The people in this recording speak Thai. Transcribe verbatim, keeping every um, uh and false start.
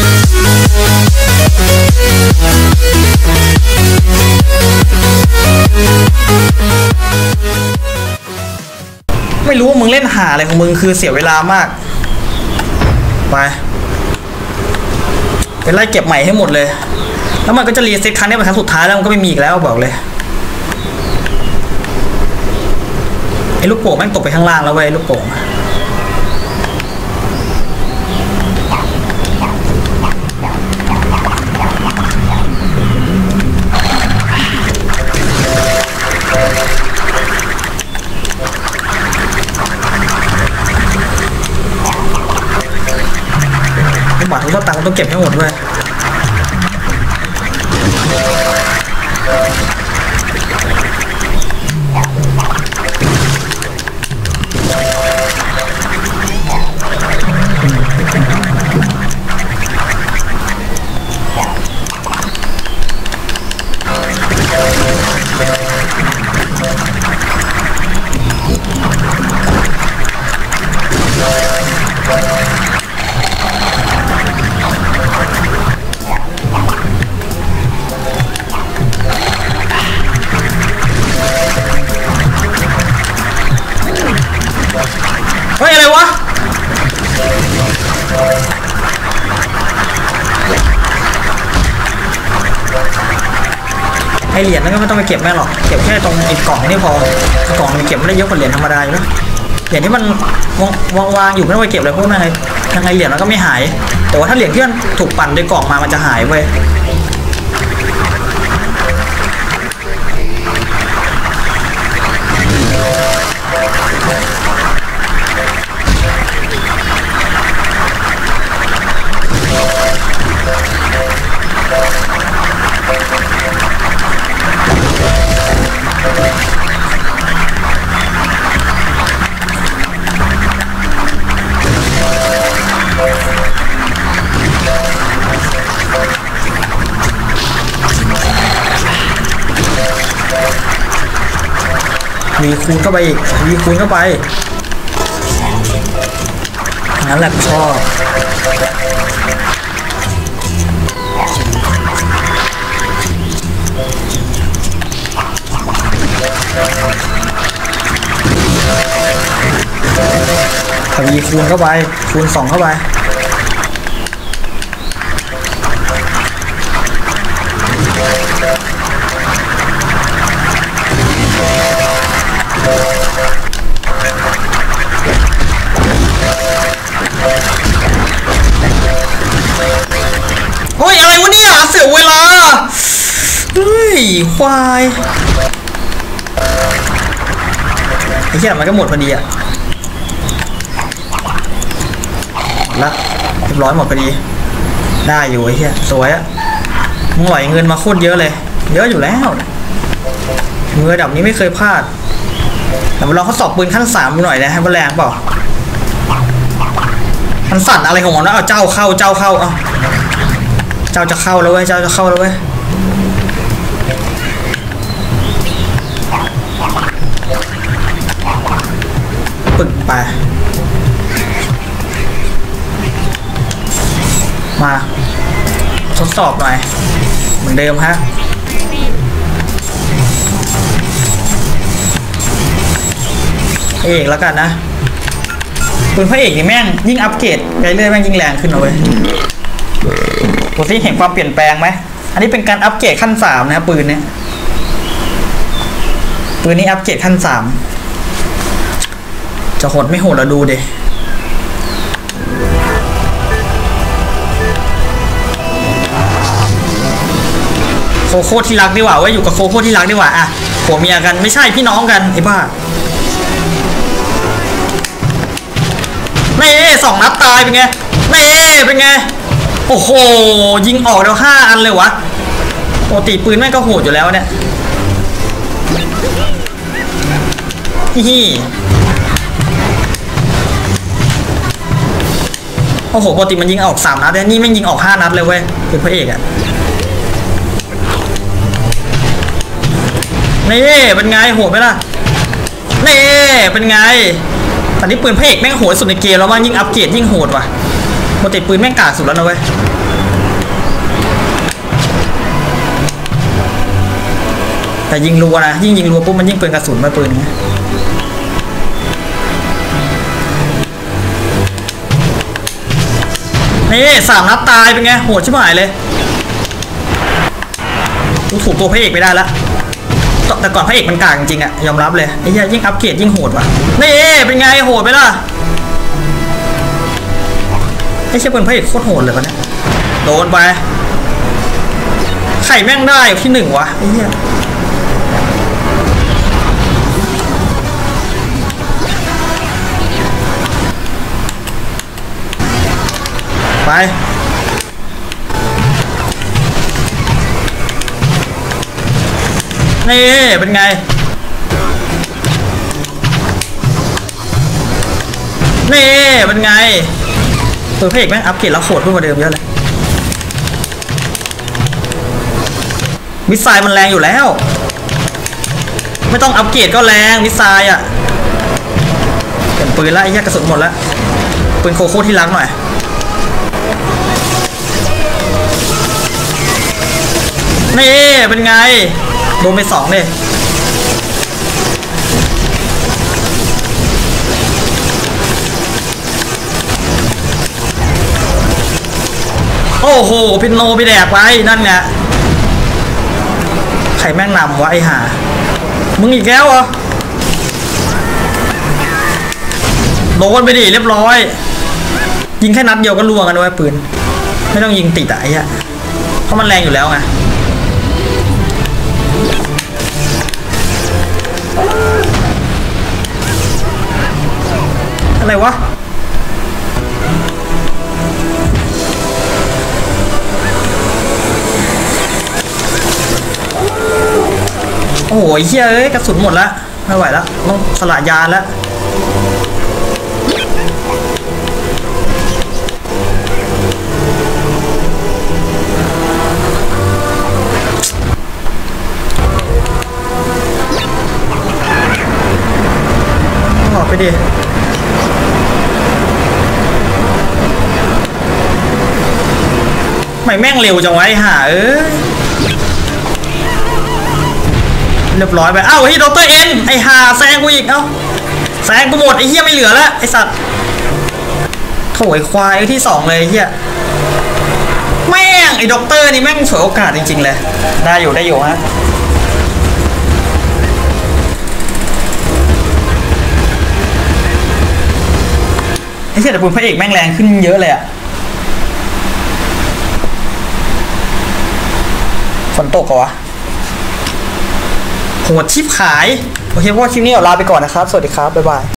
ไม่รู้ว่ามึงเล่นหาอะไรของมึงคือเสียเวลามากไปไปไล่เก็บใหม่ให้หมดเลยแล้วมันก็จะรีเซ็ตครั้งนี้เป็นครั้งสุดท้ายแล้วมันก็ไม่มีอีกแล้วบอกเลยไอ้ลูกโป่งแม่งตกไปข้างล่างแล้วเว้ยลูกโป่งบัตรทุกตังค์ต้องเก็บให้หมดด้วยเฮ้ยอะไรวะไอเหรียญนั่นก็ไม่ต้องไปเก็บแม่หรอกเก็บแค่ตรงไอ้กล่องนี่พอกล่องมันเก็บไม่ได้เยอะกว่าเหรียญธรรมดาอยู่แล้วเหรียญที่มันวางวางอยู่ไม่ต้องไปเก็บเลยพวกนั้นไงยังไงเหรียญมันก็ไม่หายแต่ว่าถ้าเหรียญที่มันถูกปั่นด้วยกล่องมามันจะหายเว้ยวีคูณเข้าไปอีกวีคูณเข้าไปงั้นแหละชอบถ้าวีคูณเข้าไปคูณสองเข้าไปเฮ้ยอะไรวะเนี่ยเสียเวลาเฮ้ยควายไอ้เหี้ยมันก็หมดพอดีอะละเรียบร้อยหมดพอดีได้อยู่ไอ้เหี้ยสวยอะมึงหล่อยเงินมาโคตรเยอะเลยเยอะอยู่แล้วมือระดับนี้ไม่เคยพลาดแต่มาลองทดสอบปืนขั้นสามหน่อยนะให้มันแรงเปล่ามันสั่นอะไรของมันนะเอาเจ้าเข้าเจ้าเข้าเอาเจ้าจะเข้าแล้วเว้ยเจ้าจะเข้าแล้วเว้ยปึกไปมาทดสอบหน่อยเหมือนเดิมฮะเอกแล้วกันนะปืนพระเอกนี่แม่งยิ่งอัปเกรดไปเรื่อยแม่งยิ่งแรงขึ้นเอาไว้ดูสิเห็นความเปลี่ยนแปลงไหมอันนี้เป็นการอัปเกรดขั้นสามนะปืนเนี้ยปืนนี้อัปเกรดขั้นสามจะโหดไม่โหดเราดูดิโคโค่ที่รักดีกว่าเว้ยอยู่กับโคโค่ที่รักดีกว่าอะผัวเมียกันไม่ใช่พี่น้องกันไอ้บ้านี่สองนัดตายเป็นไงนี่เป็นไงโอ้โหยิงออกแล้วห้าอันเลยวะปกติปืนแม่งก็โหดอยู่แล้วเนี่ยฮีโอ้โหปกติมันยิงออกสามนัดแต่นี่แม่งยิงออกห้านัดเลยเว้ยคือพระเอกอะนี่เป็นไงโหดไหมล่ะนี่เป็นไงตอนนี้ปืนพระเอกแม่งโหดสุดในเกมแล้วว่ายิ่งอัปเกรดยิ่งโหดว่ะปกติปืนแม่งกากสุดแล้วนะเว้ยแต่ยิงรัวนะยิ่งยิงรัวปุ๊บมันยิ่งเปลืองกระสุนมาปืนไงนี่สามนัดตายเป็นไงโหดชิบหายเลยกูถูกตัวพระเอกไปได้ละแต่ก่อนพระเอกมันกากจริงๆอะยอมรับเลยไอ้เหี้ยยิ่งอัปเกรดยิ่งโหดว่ะนี่เป็นไงโหดไปล่ะไอ้เชี่ยเป็นพระเอกโคตรโหดเลยวันนี้โดนไปไข่แม่งได้ที่หนึ่งวะไอ้เหี้ยไปนี่เป็นไงนี่เป็นไงตัวพระเอกแม่งอัปเกรดแล้วโหดขึ้นกว่าเดิมเยอะเลยมิสไซล์มันแรงอยู่แล้วไม่ต้องอัปเกรดก็แรงมิสไซล์อ่ะเปลี่ยนปืนแล้วไอ้แยกกระสุนหมดแล้วปืนโคโค่ที่ล้างหน่อยนี่เป็นไงโดนไปสองเลยโอ้โหพินโนไปแดกไว้นั่นไงใครแม่งนำวะไอ้ห่ามึงอีกแล้วเหรอโดนไปดิเรียบร้อยยิงแค่นัดเดียวก็ล่วงกันไว้ปืนไม่ต้องยิงติดอะไอ้เหี้ยเพราะมันแรงอยู่แล้วไงอะไรวะโอ้ยเฮียเอ้ยกระสุนหมดแล้วไม่ไหวแล้วต้องสละยานแล้วออกไปดิไม่แม่งเร็วจังวะไอ้ห่าเอ้ยเรียบร้อยไปเอ้าเฮ้ยดรเอ็นไอ้ห่าแซงกูอีกเอ้าแซงกูหมดไอ้เหี้ยไม่เหลือแล้วไอ้สัตว์โถยควายที่สองเลยไอ้เหี้ยแม่งไอ้ด็อกเตอร์นี่แม่งฉวยโอกาสจริงๆเลยได้อยู่ได้อยู่ฮะไอ้เหี้ยแต่ปืนพระเอกแม่งแรงขึ้นเยอะเลยอะฝนตกเหรอวะโหดชิบขายโอเคพวกคลิปนี้เราลาไปก่อนนะครับสวัสดีครับบ๊ายบาย